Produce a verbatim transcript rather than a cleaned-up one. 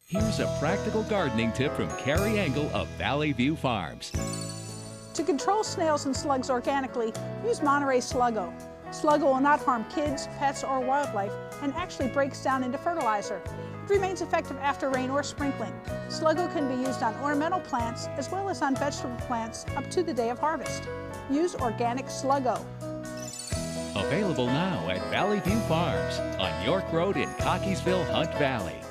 Here's a practical gardening tip from Carrie Engel of Valley View Farms. To control snails and slugs organically, use Monterey Sluggo. Sluggo will not harm kids, pets, or wildlife and actually breaks down into fertilizer. It remains effective after rain or sprinkling. Sluggo can be used on ornamental plants as well as on vegetable plants up to the day of harvest. Use organic Sluggo. Available now at Valley View Farms on York Road in Cockeysville, Hunt Valley.